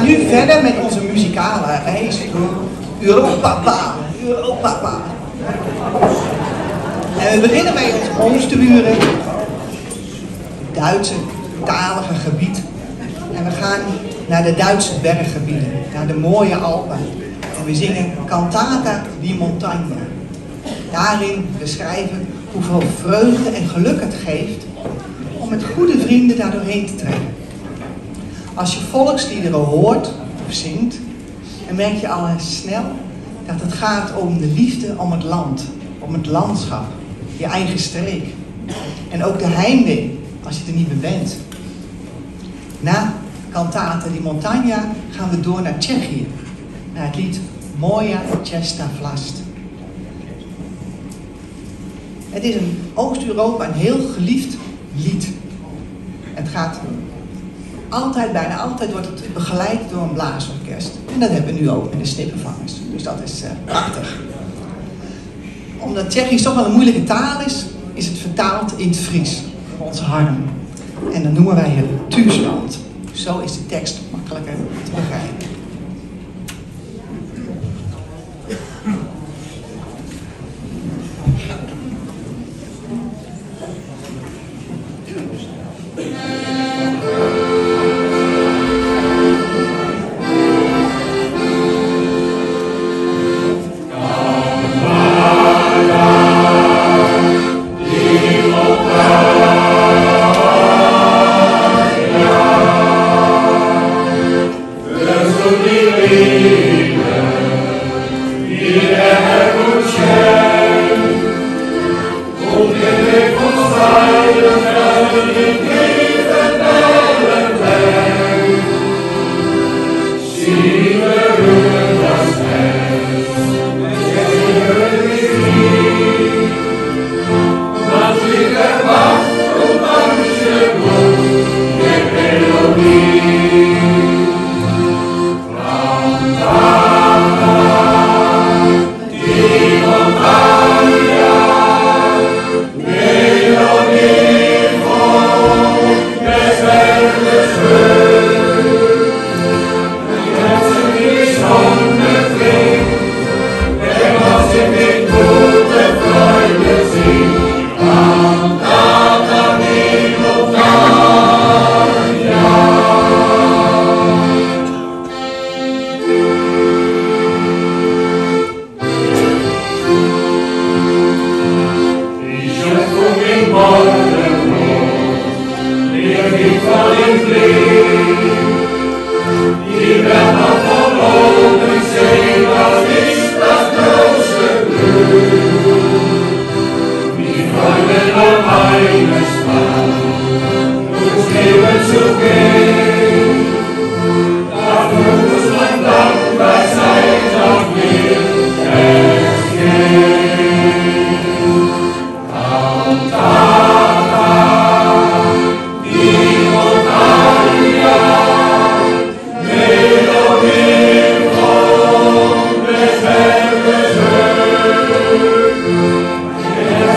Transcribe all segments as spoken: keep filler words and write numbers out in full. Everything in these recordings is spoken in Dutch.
nu verder met onze muzikale reis door Europa, Europa. En we beginnen bij ons oosterburen, het Duitse talige gebied. En we gaan naar de Duitse berggebieden, naar de mooie Alpen. En we zingen Cantata di Montagna. Daarin beschrijven hoeveel vreugde en geluk het geeft om met goede vrienden daar doorheen te trekken. Als je volksliederen hoort of zingt, dan merk je al snel dat het gaat om de liefde om het land, om het landschap, je eigen streek. En ook de heimwee, als je er niet meer bent. Na Cantata di Montagna gaan we door naar Tsjechië, naar het lied Moja Cesta Vlast. Het is in Oost-Europa een heel geliefd lied. Het gaat altijd, bijna altijd wordt het begeleid door een blaasorkest. En dat hebben we nu ook met de Snippenvangers. Dus dat is uh, prachtig. Omdat Tsjechisch toch wel een moeilijke taal is, is het vertaald in het Fries, voor onze harm. En dan noemen wij het Thuisland. Zo is de tekst makkelijker te begrijpen.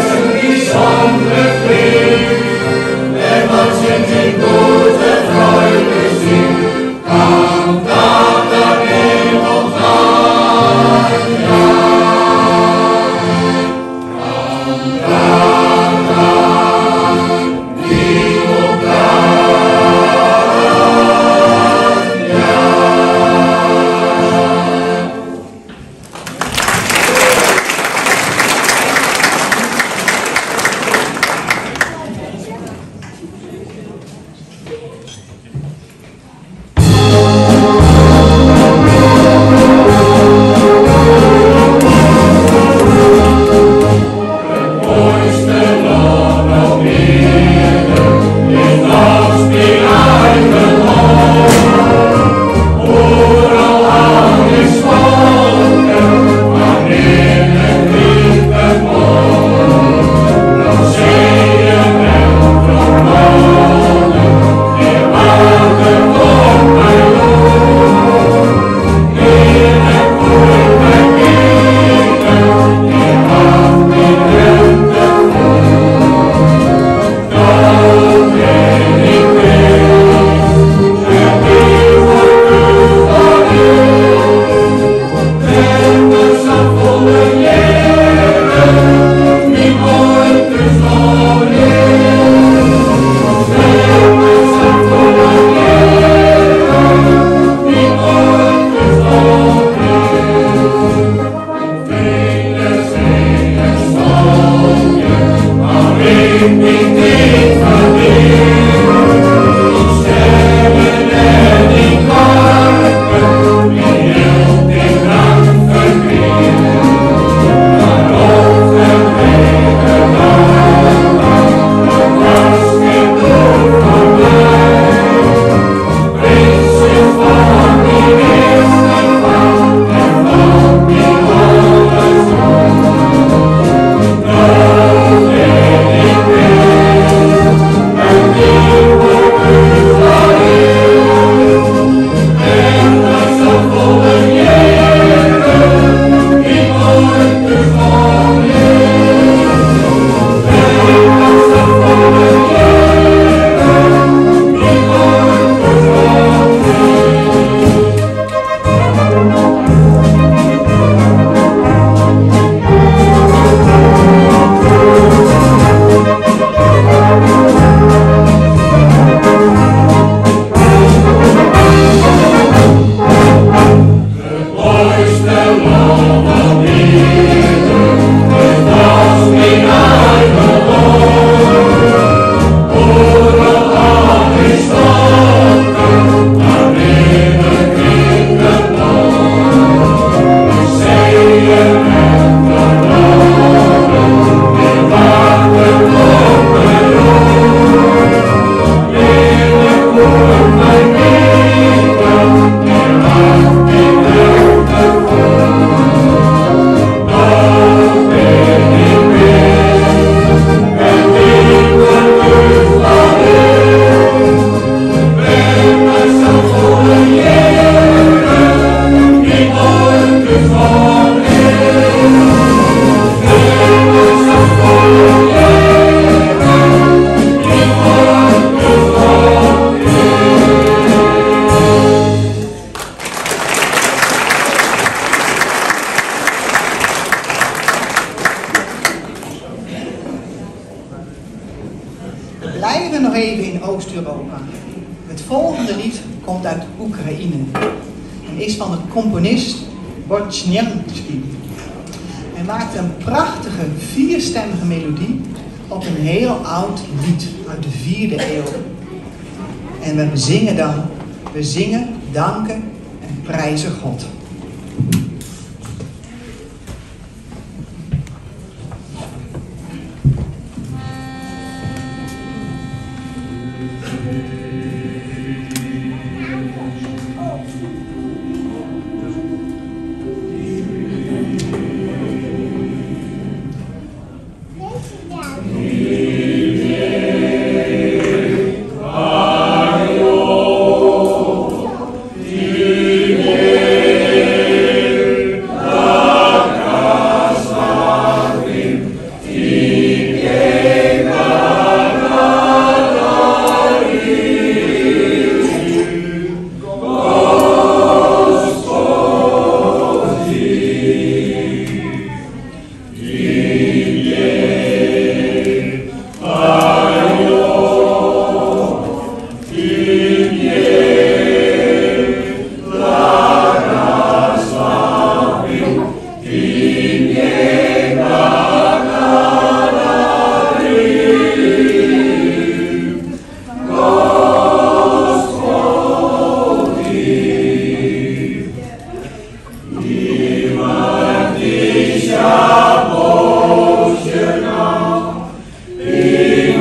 Sonne fliegt, wenn man sind in gute Freude. blijven nog even in Oost-Europa. Het volgende lied komt uit Oekraïne en is van de componist Bortnianski. Hij maakte een prachtige vierstemmige melodie op een heel oud lied uit de vierde eeuw. En we zingen dan, we zingen, danken en prijzen God. Be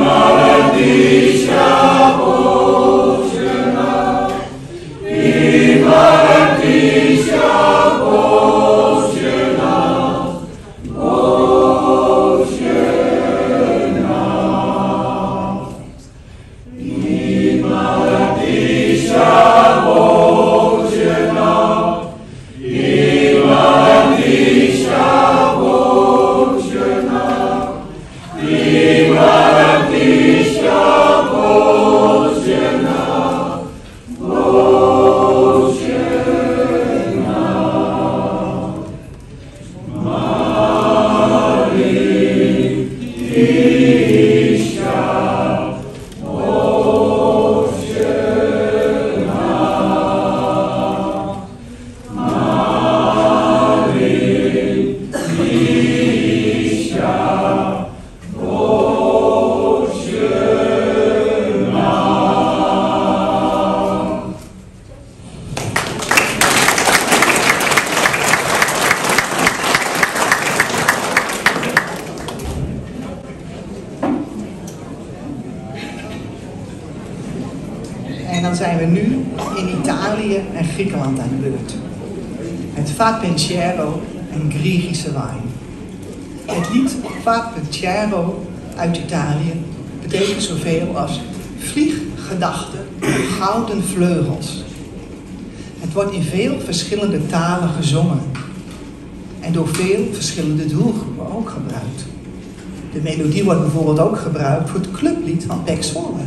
En dan zijn we nu in Italië en Griekenland aan de beurt. Het Fa Pensiero en Griechische wijn. Het lied Fa Pensiero uit Italië betekent zoveel als vlieg gedachten op gouden vleugels. Het wordt in veel verschillende talen gezongen en door veel verschillende doelgroepen ook gebruikt. De melodie wordt bijvoorbeeld ook gebruikt voor het clublied van Pek Zwolle.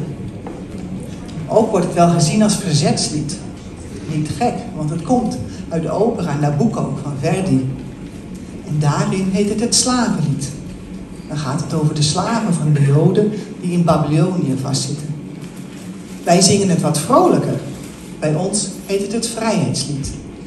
Ook wordt het wel gezien als verzetslied. Niet gek, want het komt uit de opera Nabucco van Verdi. En daarin heet het het slavenlied. Dan gaat het over de slaven van de Joden die in Babylonië vastzitten. Wij zingen het wat vrolijker. Bij ons heet het het vrijheidslied.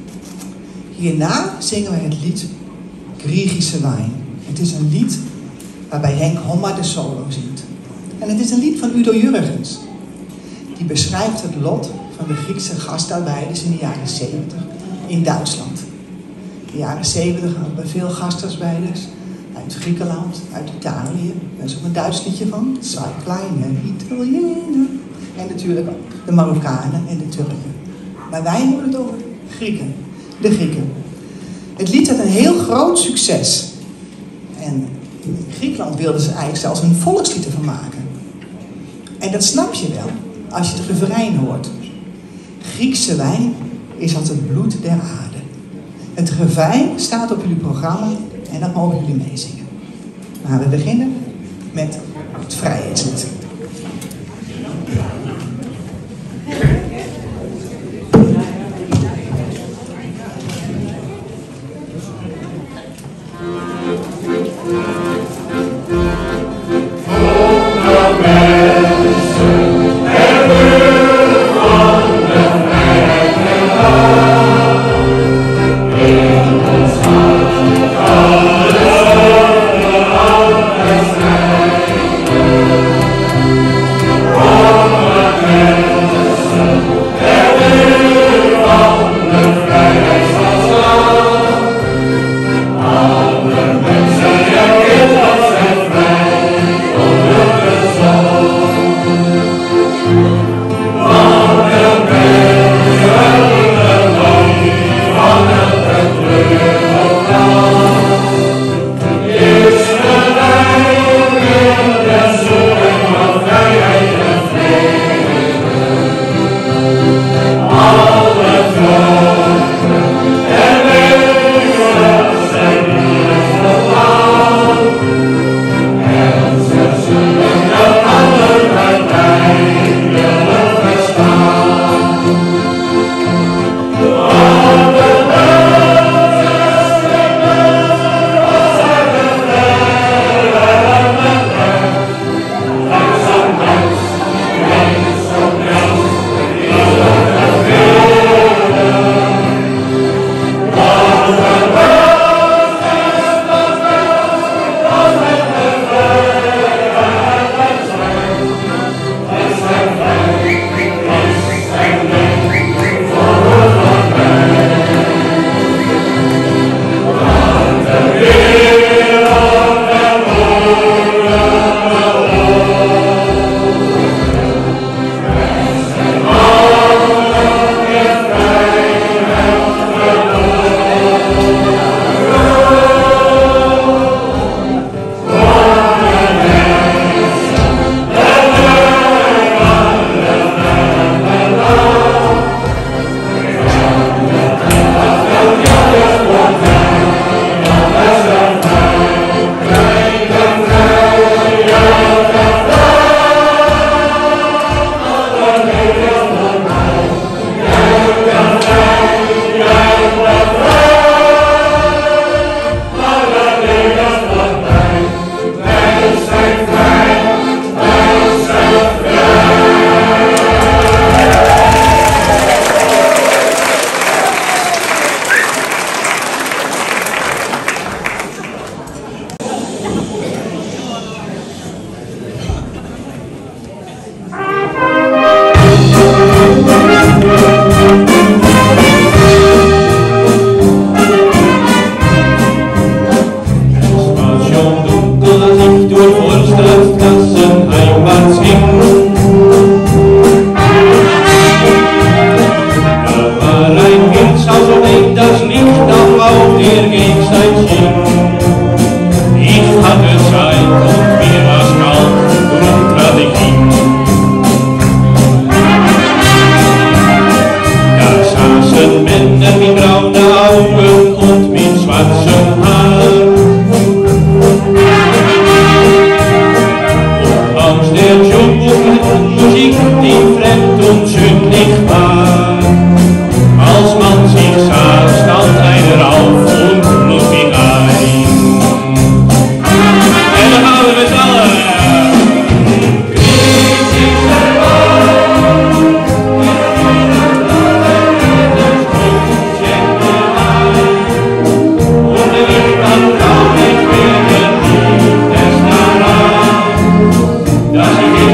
Hierna zingen we het lied Griechische wijn. Het is een lied waarbij Henk Homma de solo zingt. En het is een lied van Udo Jurgens. Die beschrijft het lot van de Griekse gastarbeiders in de jaren zeventig in Duitsland. In de jaren zeventig hadden we veel gastarbeiders uit Griekenland, uit Italië. Daar is ook een Duits liedje van. Zwei kleine Italiënen. En natuurlijk ook de Marokkanen en de Turken. Maar wij hebben het over Grieken. De Grieken. Het lied had een heel groot succes. En in Griekenland wilden ze eigenlijk zelfs een volkslied ervan maken. En dat snap je wel als je het refrein hoort. Griekse wijn is als het bloed der aarde. Het refrein staat op jullie programma en dat mogen jullie meezingen. Maar we beginnen met het vrijheidslied. Oh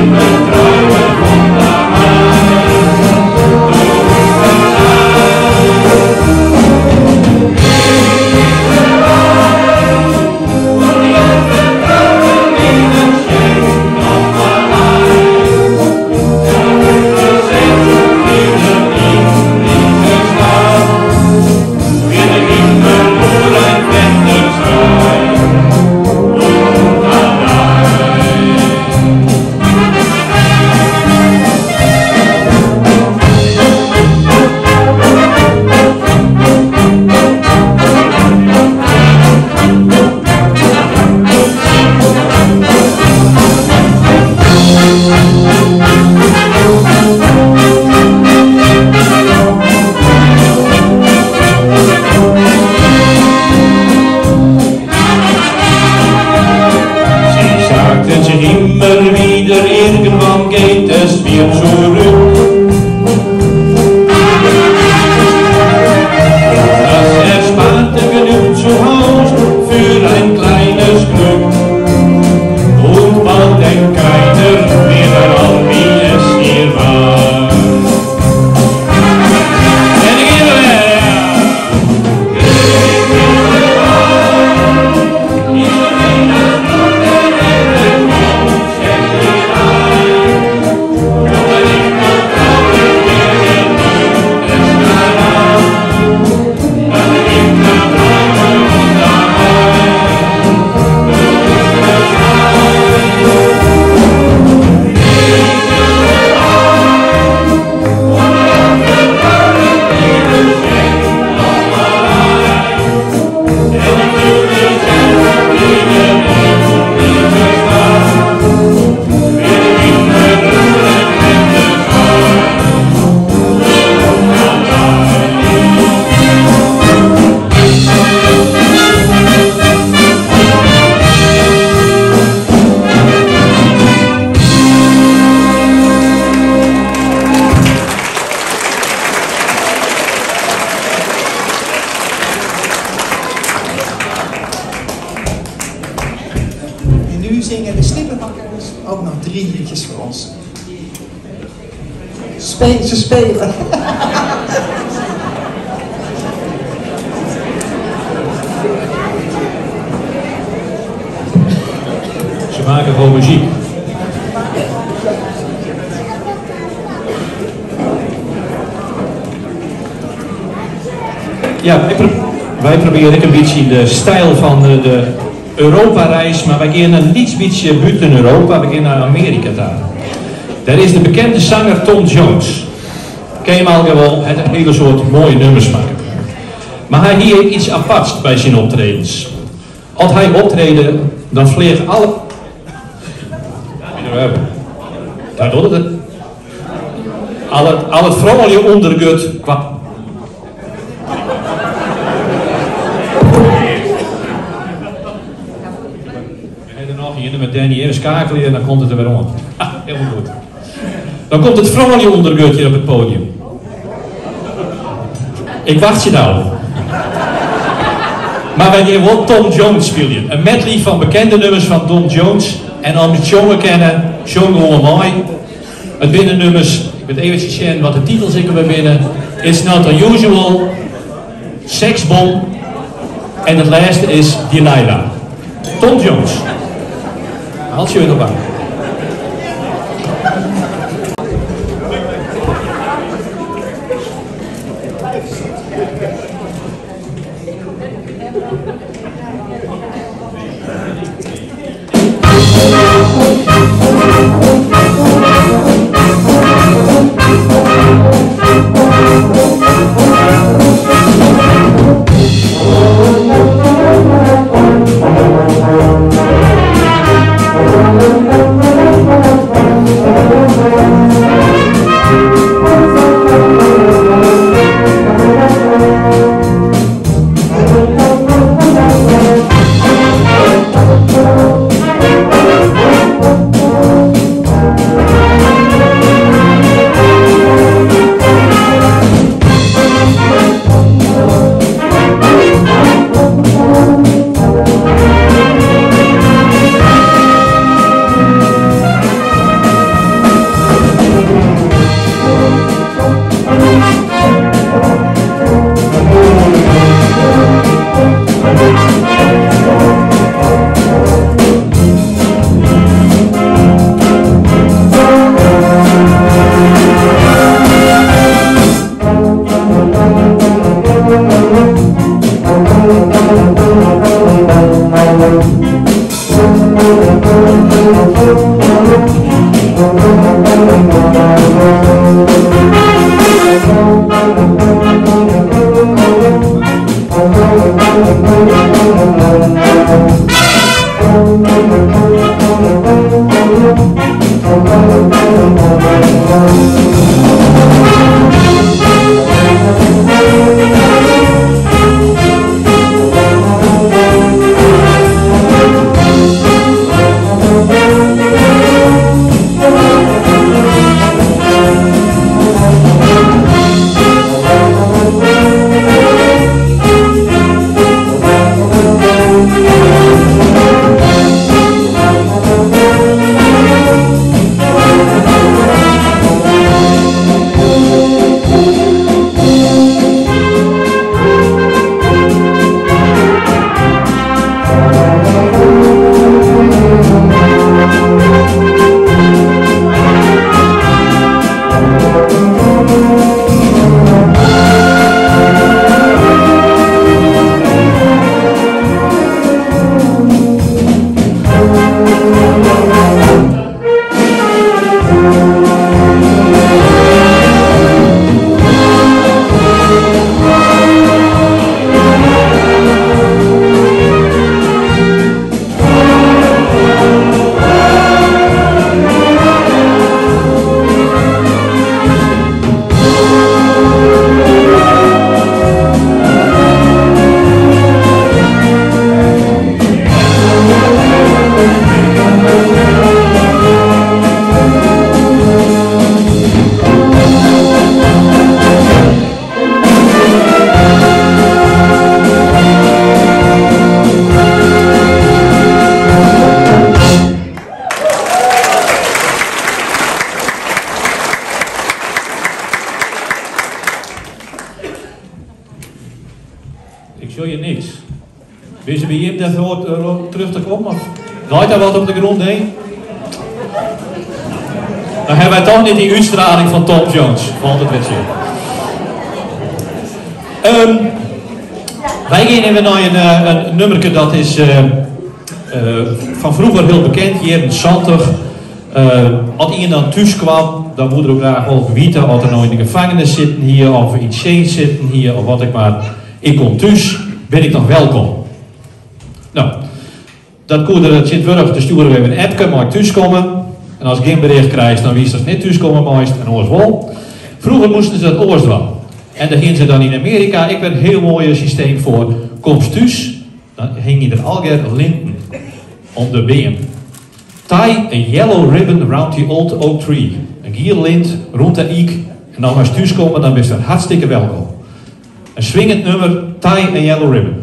zingen de Slippenbakkers ook nog drie liedjes voor ons. Spe ze spelen. Ze maken gewoon muziek. Ja, wij, pro wij proberen een beetje in de stijl van de, de Europa-reis, maar wij gaan een iets beetje buiten Europa, we gaan naar Amerika daar. Daar is de bekende zanger Tom Jones. Ken je hem al gewoon, het een hele soort mooie nummers maken. Maar hij hier iets aparts bij zijn optredens. Als hij optreden, dan vliegen alle... Daar doet het. Al het, al het vrouwelijke ondergut kwam. Hier met Danny even schakelen en dan komt het er weer om. Ha, helemaal goed. Dan komt het vrouwelijke ondergutje op het podium. Ik wacht je nou. Maar wij gaan wel Tom Jones spelen. Een medley van bekende nummers van Tom Jones. En om het jongen kennen, jongen gewoon mooi. Het binnennummers, ik weet eventjes zien wat de titels ik er binnen. It's Not Unusual, Seksbom. En het laatste is Delilah. Tom Jones. Als je weer op aan. Thank you. Wees je bij hem dat hoort uh, terug te komen? Of draait daar wat op de grond heen? Dan hebben wij toch niet die uitstraling van Tom Jones. Valt het met je. Um, wij gaan even naar een, een, een nummerke dat is uh, uh, van vroeger heel bekend, hier in Zantig. Uh, als iemand dan thuis kwam, dan moet er ook graag wel weten of er nou in de gevangenis zitten hier, of in Shane zitten hier, of wat ik maar. Ik kom thuis, ben ik nog welkom. Nou, dat kon er Sint-Wurg, dan sturen we even een appje, maar ik thuiskomen. En als ik geen bericht krijg, dan wist dat niet thuiskomen meest en oors wel. Vroeger moesten ze dat oors doen. En daar gingen ze dan in Amerika, ik ben een heel mooi systeem voor. Komst thuis, dan hing je er alweer linten om de been. Tie a yellow ribbon around the old oak tree. Een gier lint rond de eik. En dan als je thuis komen, dan ben je hartstikke welkom. Een swingend nummer, Tie a yellow ribbon.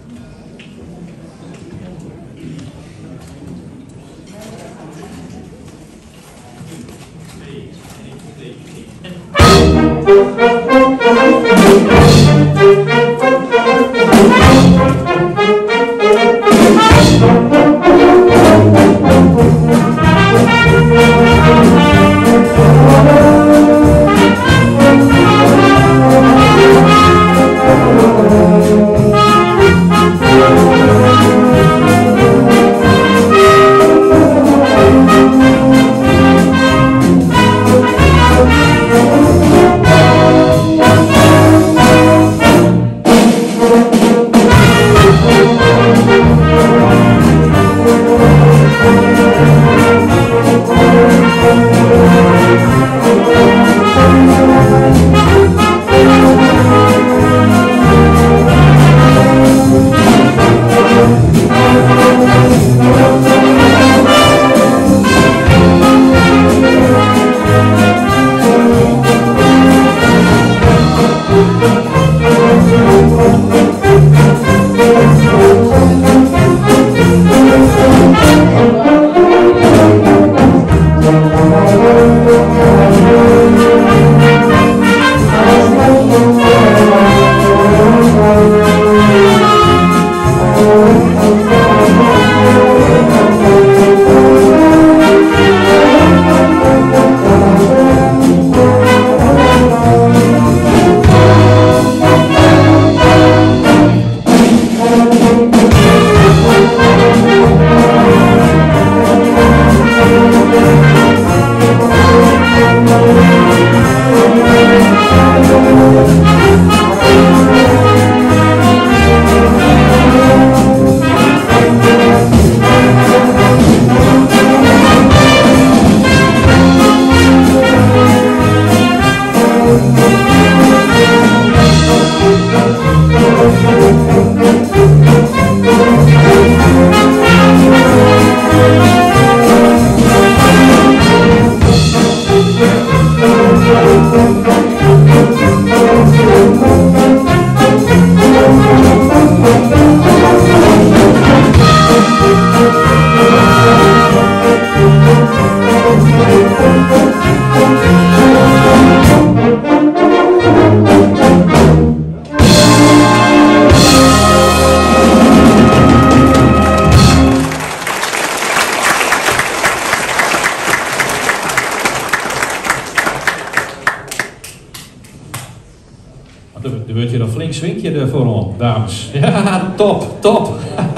Er wordt hier een flink swingje voor ons, dames. Ja, top, top.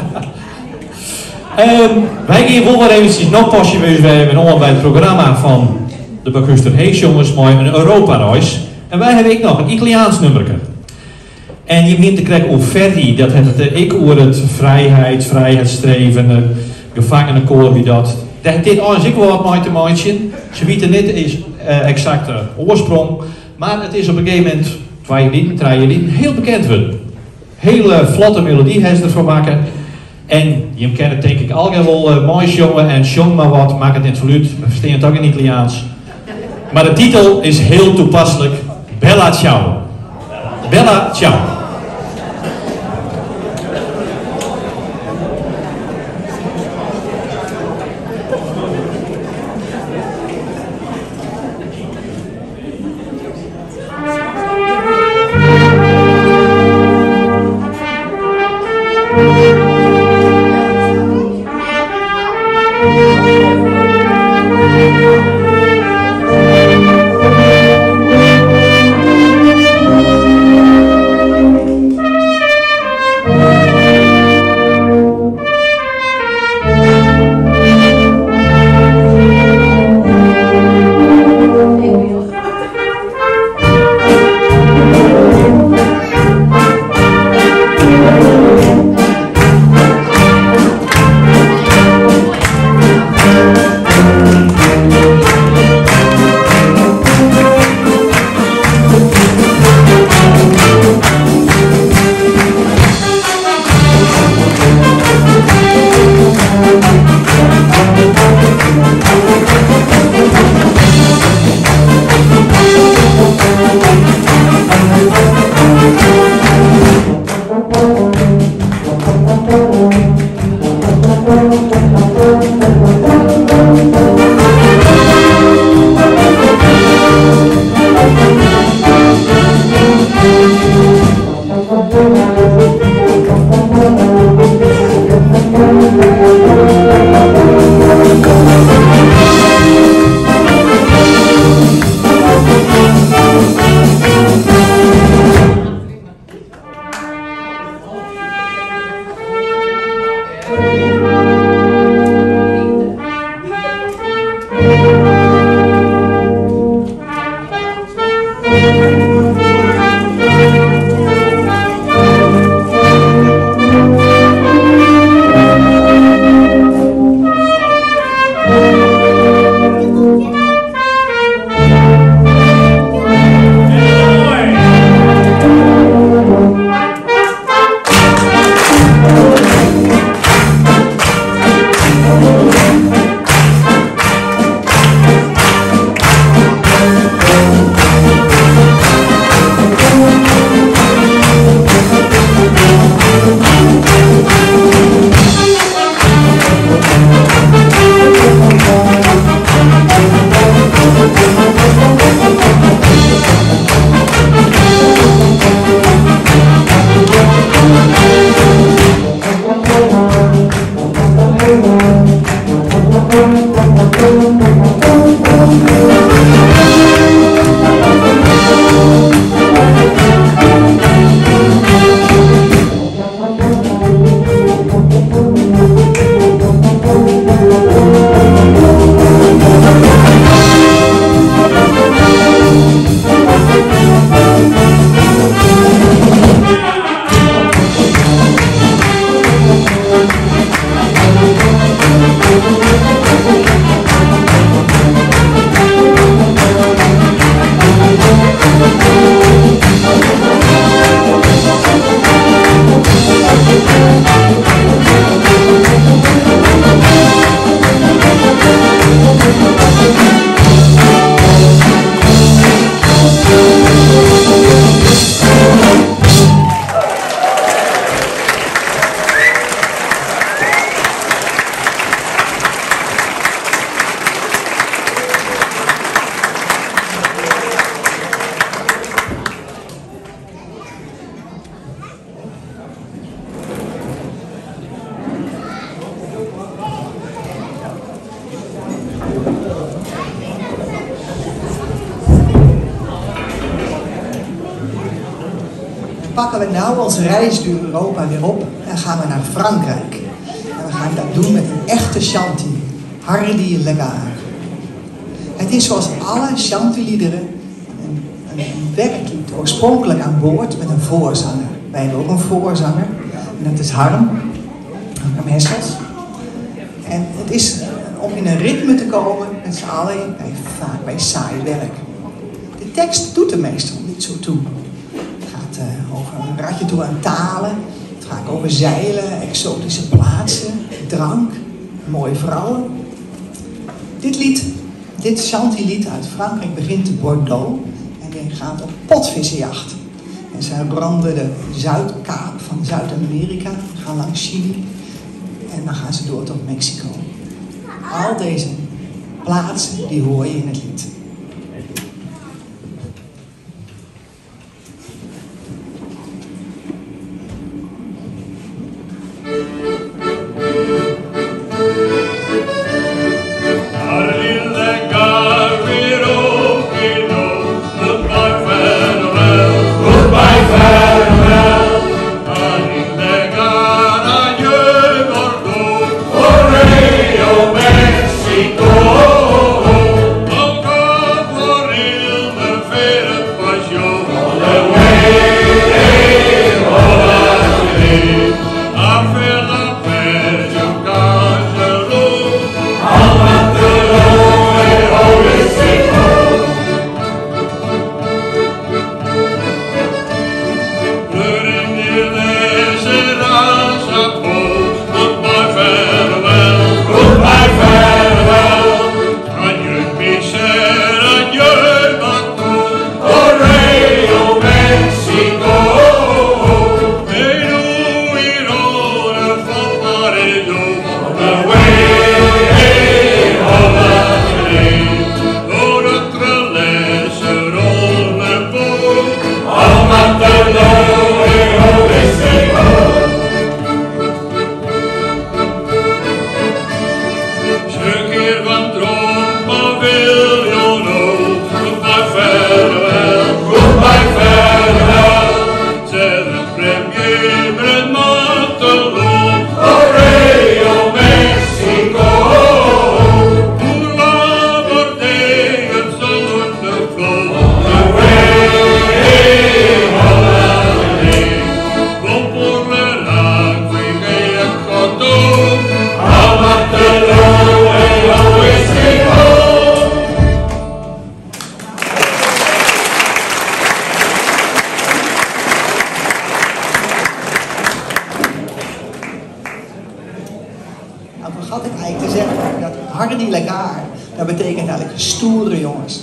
um, wij gaan wel maar eventjes nog pasje wezen bij het programma van de Bakuster Hees jongens, maar een Europa-reis. En wij hebben ook nog een Italiaans nummerke. En je begint te krijgen over Verdi, dat het ik over het vrijheid, vrijheidsstreven, gevangenenkoor, wie dat. Dat dit alles ik wel wat mooi te maken. Ze weten niet is uh, exact de oorsprong, maar het is op een gegeven moment twee lieden, drie lieden, heel bekend worden. Hele vlotte melodie heeft ze ervoor maken. En je kent het denk ik al wel uh, mooi jongen en jong maar wat, maak het net voluut, we verstaan het ook in Italiaans. Maar de titel is heel toepasselijk, Bella Ciao. Bella Ciao. Thank you. pakken we nou onze reis door Europa weer op en gaan we naar Frankrijk. En we gaan dat doen met een echte chanty, Hardy Legare. Het is zoals alle chanty-liederen een, een, een werklied, oorspronkelijk aan boord met een voorzanger. Wij hebben ook een voorzanger, en dat is Harm, Harm Hessels. En het is om in een ritme te komen met z'n allen bij, vaak bij saai werk. De tekst doet er meestal niet zo toe. Het gaat uh, over een ratje toe aan talen. Het gaat over zeilen, exotische plaatsen, drank, mooie vrouwen. Dit lied, dit chanty-lied uit Frankrijk begint in Bordeaux en die gaat op potvissenjacht. En zij branden de Zuidkaap van Zuid-Amerika, gaan langs Chili en dan gaan ze door tot Mexico. Al deze plaatsen die hoor je in het lied. Hardy Legare, dat betekent eigenlijk stoere jongens.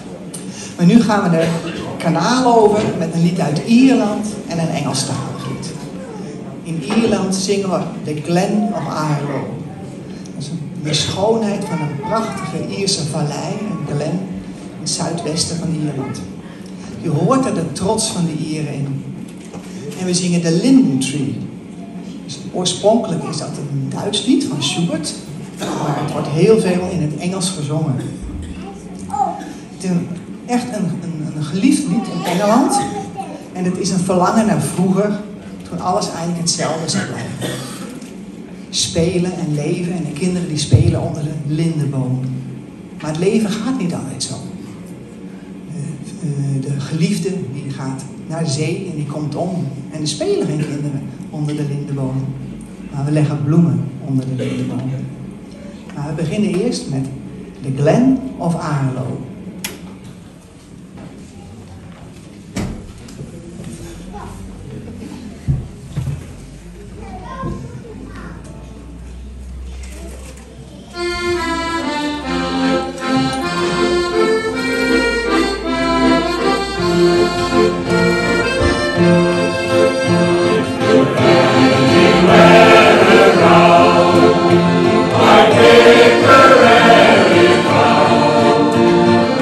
Maar nu gaan we de kanaal over met een lied uit Ierland en een Engelstalig lied. In Ierland zingen we de Glen of Aherlow. Dat is de schoonheid van een prachtige Ierse vallei, een glen, in het zuidwesten van Ierland. Je hoort er de trots van de Ieren in. En we zingen de Linden Tree. Dus oorspronkelijk is dat een Duits lied van Schubert, maar het wordt heel veel in het Engels gezongen. Het is een, echt een, een, een geliefd lied in Engeland. En het is een verlangen naar vroeger, toen alles eigenlijk hetzelfde zou blijven. Spelen en leven en de kinderen die spelen onder de lindenboom. Maar het leven gaat niet altijd zo. De, de geliefde die gaat naar de zee en die komt om. En er spelen geen kinderen onder de lindenboom. Maar we leggen bloemen onder de lindenboom. Maar we beginnen eerst met de Glen of Aherlow. I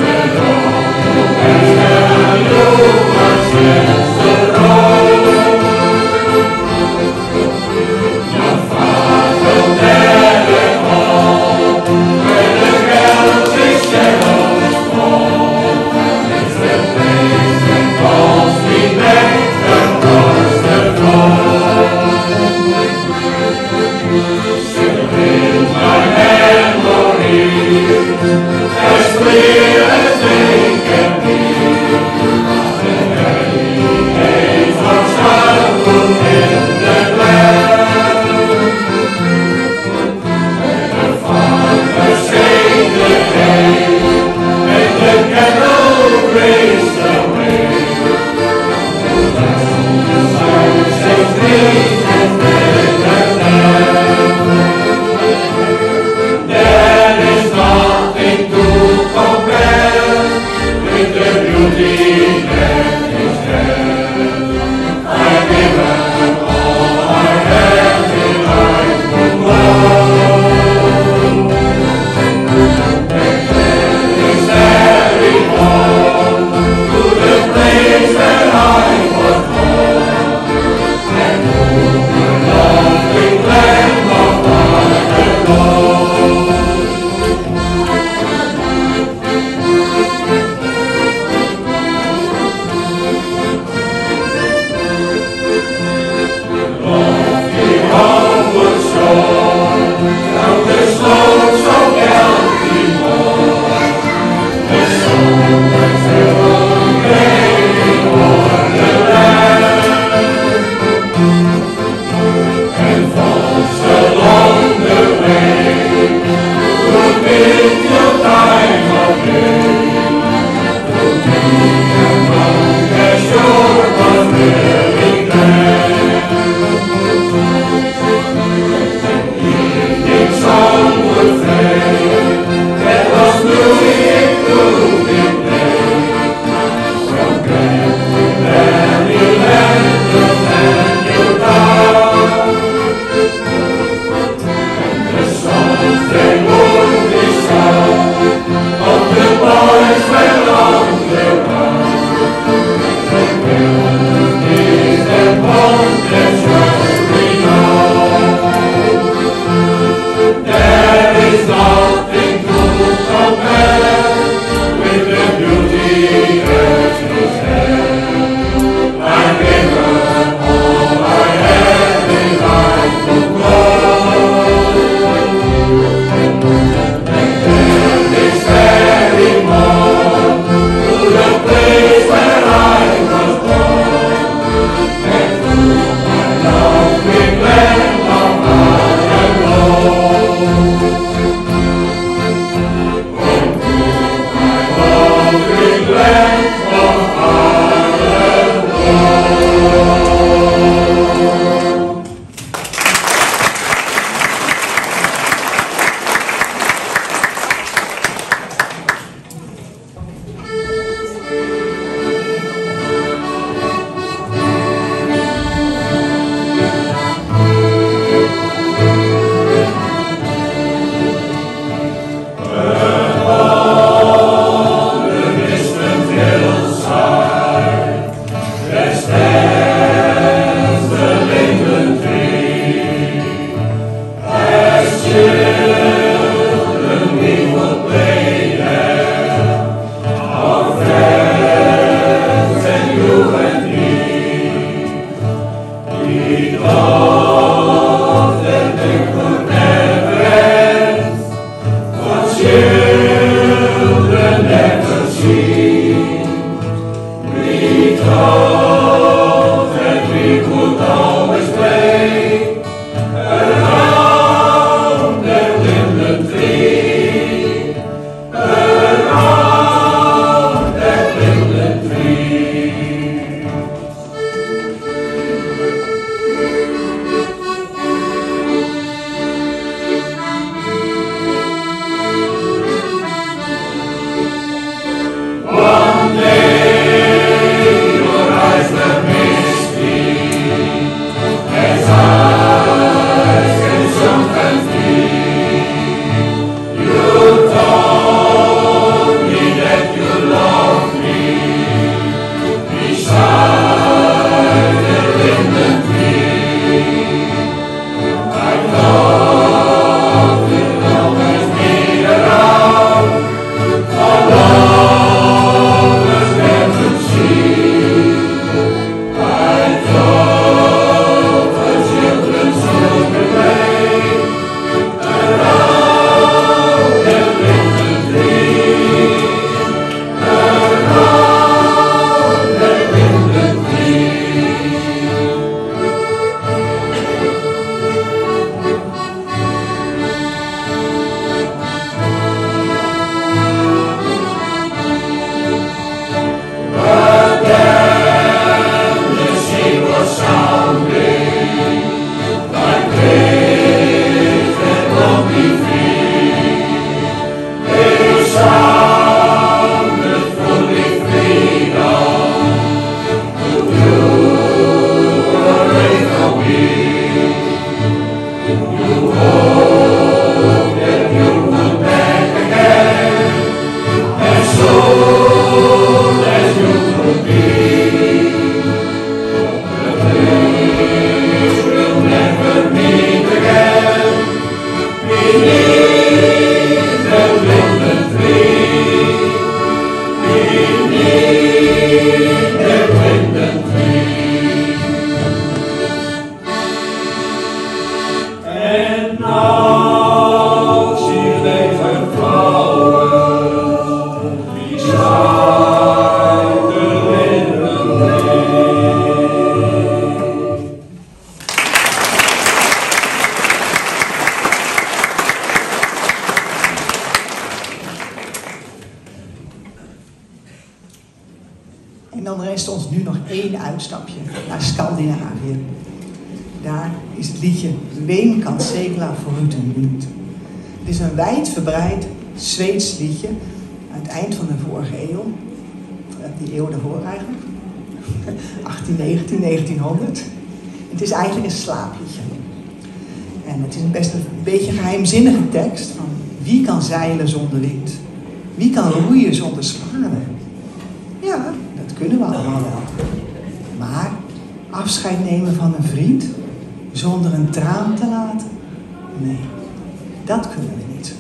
En dan rest ons nu nog één uitstapje naar Scandinavië. Daar is het liedje Wem kan segla vooruit een minuut. Het is een wijdverbreid Zweeds liedje uit het eind van de vorige eeuw. Die eeuw daarvoor eigenlijk. achttien negentien, negentienhonderd. Het is eigenlijk een slaapliedje. En het is een best een beetje geheimzinnige tekst van wie kan zeilen zonder wind? Wie kan roeien zonder zwanen? Ja, dat kunnen we allemaal wel. Maar afscheid nemen van een vriend zonder een traan te laten? Nee, dat kunnen we niet.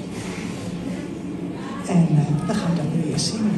En uh, dan gaan we dat nu eerst zingen.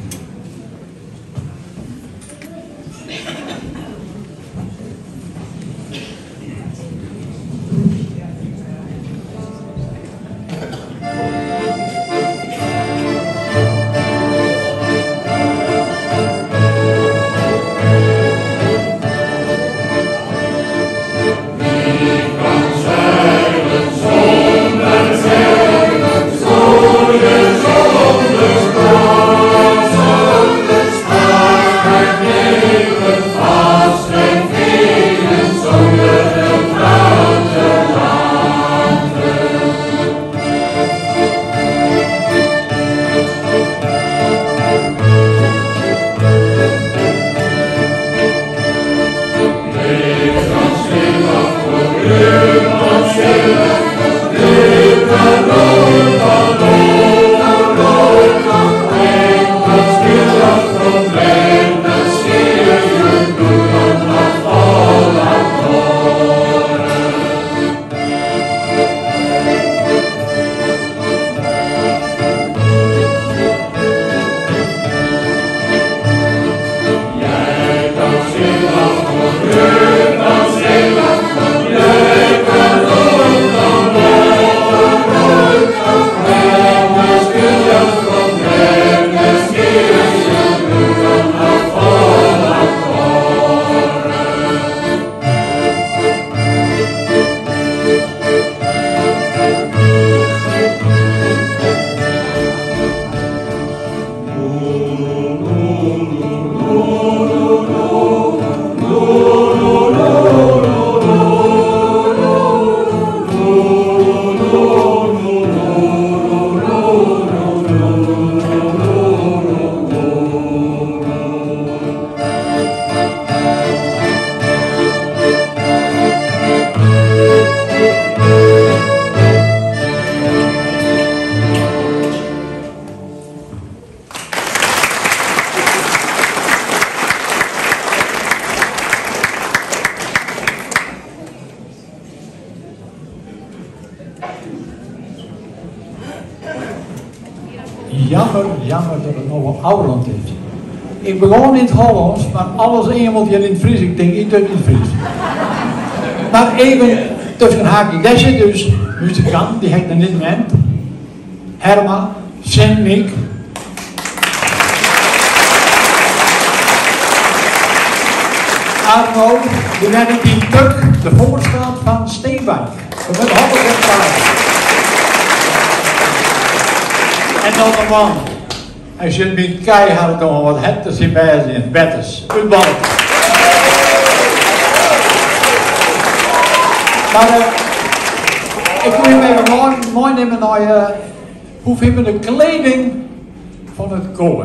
Jammer, jammer dat het nog een Oudland is. Ik begon in het Hollands, maar alles eenmaal hier in het Fries. Ik denk, ik doe het in het Fries. Maar even tussen haakjes, deze dus muzikant, die heet er niet meer. Herman, Sint-Nick. Arno, die werd in die tuk de voorstraat van Steenwijk. Dat werd honderd hectare. En dan de man. Hij zit met keihard door wat hetters in bij zijn betters. Voetbal. Maar uh, ik wil hem even mooi, mooi nemen naar uh, hoe vinden we de kleding van het koren.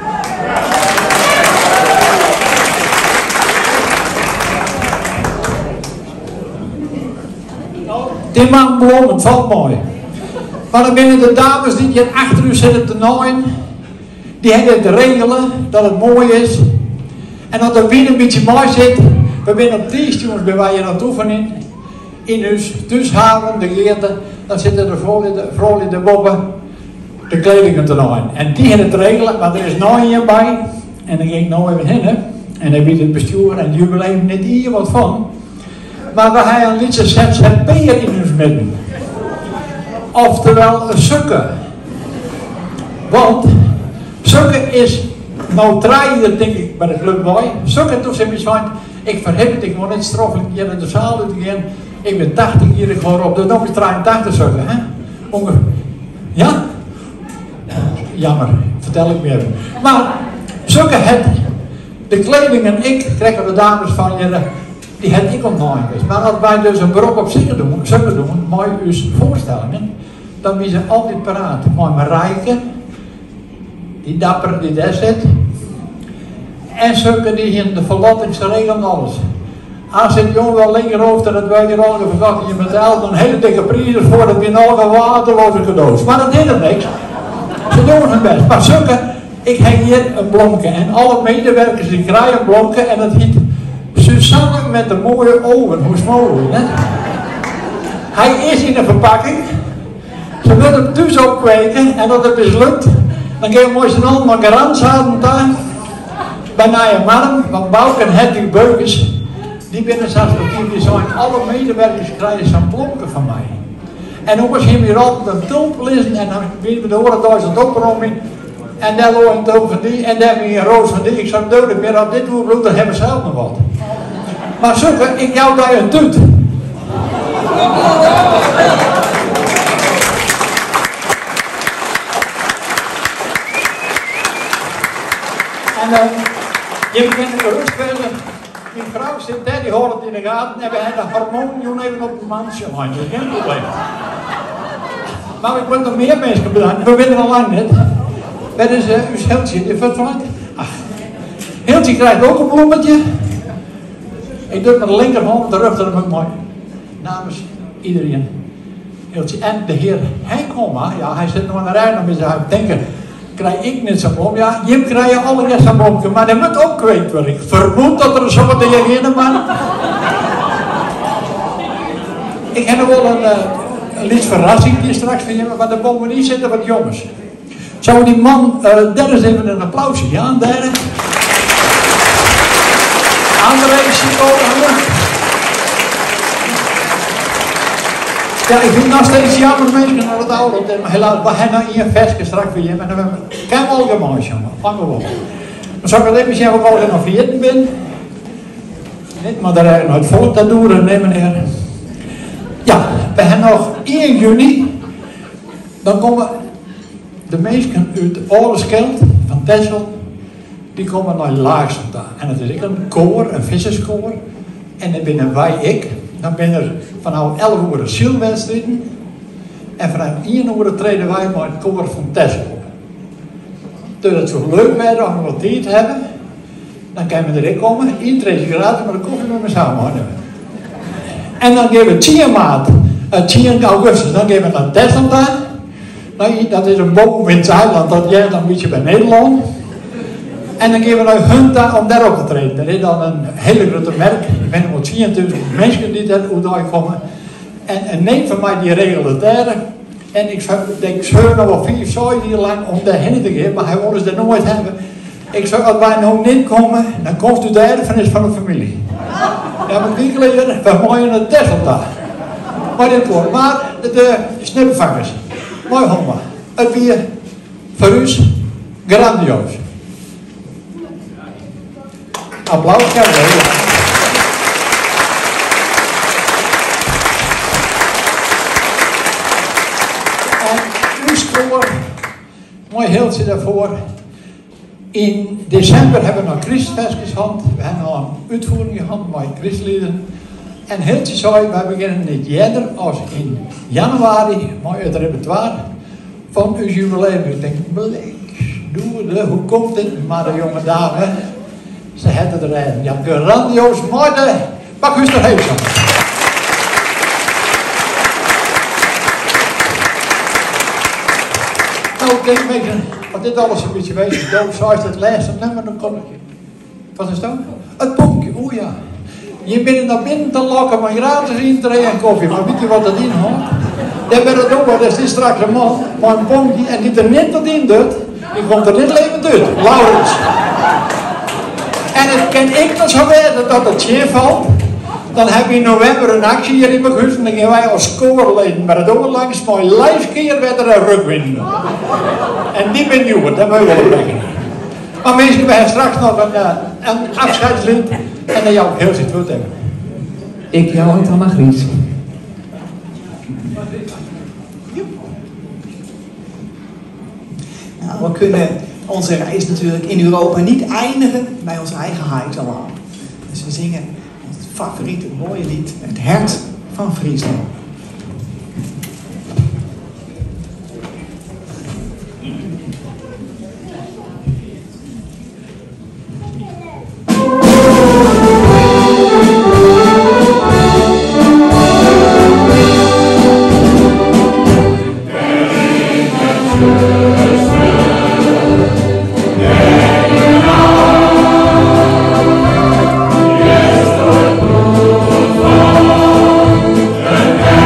Die man bloemen, het valt mooi. Maar dan binnen de dames die hier achter u zitten te naaien, die hebben te regelen dat het mooi is. En dat er weer een beetje mooi zit, we zijn op die jongens bij waar je aan het oefenen. In huis, tussenhaven, de geerte, dan zitten er vrolijk de boppen de kledingen te naaien. En die hebben het regelen, maar er is naaien bij. En dan ging ik nou even heen, hè. En dan biedt het bestuur en het jubileum niet hier wat van. Maar we hebben een liedje Z Z P'er in ons midden. Oftewel een sukker. Want sukker is nou draaien, denk ik, bij de club bij. Sukker toch zijn we ik verheb het, ik moet niet stroffelijk hier in de zaal uit te gaan. Ik ben tachtig hier, ik hoor op de nog eens drieëntachtig sukker, hè? Onge ja? Jammer, vertel ik me even. Maar sukker het De kleding en ik krijgen de dames van je, die heb ik ontnomen. Maar als wij dus een beroep op zingen doen, zingen doen, met uw voorstellingen, dan zijn ze altijd paraat. Mooi Marijke, die dapper die daar zit. En zulke die in de verlottingse regelen alles. Als het jongen wel lekker hoofd en het wij hier al verkocht je betaalt een hele dikke prijs voor dat je nog een waterloze cadeaus. Maar dat is er niks. Ze doen hun best. Maar zulke, ik heb hier een blomke en alle medewerkers die krijgen een blomke en dat heet Susanne met de mooie ogen. Hoe is mogelijk, hè? Hij is in een verpakking. Ze willen hem thuis opkweken en dat het mislukt. Dan gaan we mooi z'n allen maar garant zaten daar. Bij Naaien Marm, want Bouke en Hedwig Beukers, die binnen zijn die zijn alle medewerkers krijgen zo'n blomken van mij. En dan was hij weer altijd een tulp lezen en dan weer de honderdduizend oproming. En daar loopt een tulp van die en daar weer een roos van die. Ik zou duidelijk meer op dit hoerbloed, dan hebben ze zelf nog wat. Maar zoeken, ik jou daar een tuut. En uh, je begint gerust spelen. Mijn vrouw zit daar, die hoort het in de gaten en we hebben de harmonium even op de mansje. Dat is geen probleem. Maar ik wil nog meer mensen bedanken, we winnen al lang net. Dat is uh, uw Hiltje, die vertrouwt. Ach, Hiltje krijgt ook een bloemetje. Ik doe het met de linkerhand, de rug er ook mooi. Namens iedereen. Hiltje. En de heer Henkoma, ja, hij zit nog aan de rij, dan is hij denken. Krijg ik net zo'n boom? Ja, je krijgt alle rest een boomje, maar dat moet ook kwijt worden. Ik vermoed dat er zo wat in je man. Ik heb nog wel een, uh, een licht verrassing die straks van je, maar de bomen niet zitten wat jongens. Zou die man, uh, daar is even een applausje, ja, daar. André Sico. Ja, ik vind nog steeds jammer mensen naar het oude, maar helaas, we hebben nou hier een versje straks voor je, en dan hebben we geen al gemaakt, jongen. Lang gewoon. Dan zou ik wel even zeggen, of ik nog veertien ben. Niet, maar daar heb ik nog het volk dat doen, nee meneer. Ja, we hebben nog één juni, dan komen de mensen uit Oorleskeld, van Texel, die komen naar Laagsen daar. En dat is ook een koor, een visserskoor, en dan binnen wij ik. Dan ben er vanaf elf uur zielwedstrijden en vanaf één uur treden wij maar het koor van Texel op. Toen het zo leuk werd om wat tijd te hebben, dan kan je erin komen, één treedje gratis met een koffie met me samen houden. En dan geven we tien maart, tien augustus, dan geven we naar Texel daar. Nou, dat is een boom in het eiland, dat jij dan een beetje bij Nederland. En dan gaan we naar Hunta om daarop te treden. Dat is dan een hele grote merk. Ik ben er wel tweeëntwintig mensen die daar komen. En een neef van mij die regelde daar. En ik zou, ik zou nog wel vier zoiets hier lang om daarheen te geven, maar hij wil ze er nooit hebben. Ik zou, als wij nou niet komen, dan komt u daar van is van de familie. Ja, maar die geleden, we mooien het Texel daar. Maar dit wordt, maar de, de snippenvangers. Mooi homma. Het weer voor u grandioos. Applaus, ja. En uw spoor, mooi Hiltje daarvoor. In december hebben we nog Christusfestjes gehad. We hebben al een uitvoering gehad met Christlieden. En Hiltje zei, wij beginnen niet eerder als in januari, mooi het repertoire van uw jubileum. Ik denk, bleek, doe het, hoe komt dit? Maar de jonge dame, ze hadden er een. Ja, grandioos, mooi de, pak u er even. Nou, ik denk een beetje, wat dit alles een beetje weet, dood, zo is het laatste nummer, dan kom ik. Wat is dat? Het pompje, oeh ja. Je bent naar binnen te lokken, maar gratis intree en koffie. Maar weet je wat dat inhoudt? Dat ben het ook wel, dat is straks een man, maar een pompje, en die er net tot in doet, die komt er niet levend uit. Laurens. En het kan ik dan zo weten dat het chef valt. Dan heb je in november een actie hier in mijn huis en dan gaan wij als scoreleden met het overlangs, maar lijfskeer werd er een rugwinden. En die ben nieuw, dat moet je wel brengen. Maar mensen, we hebben straks nog een, uh, een afscheidslied en dan jou heel zit goed hebben. Ik jou heet Margriet. Nou, we kunnen onze reis natuurlijk in Europa niet eindigen bij ons eigen Heideland. Dus we zingen ons favoriete mooie lied, Het Hert van Friesland. Yes,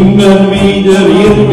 immer wieder irgendwo